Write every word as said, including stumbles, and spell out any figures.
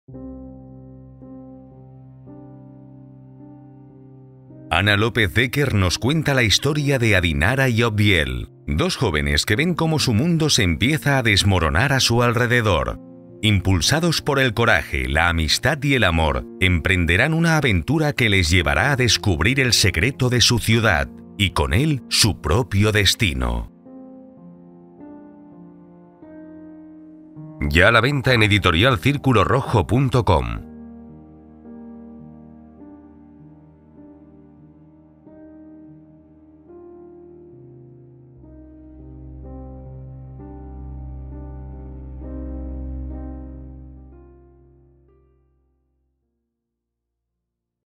Ana López Decker nos cuenta la historia de Adinara y Obdiel, dos jóvenes que ven cómo su mundo se empieza a desmoronar a su alrededor. Impulsados por el coraje, la amistad y el amor, emprenderán una aventura que les llevará a descubrir el secreto de su ciudad y con él su propio destino. Ya a la venta en editorial círculo rojo punto com.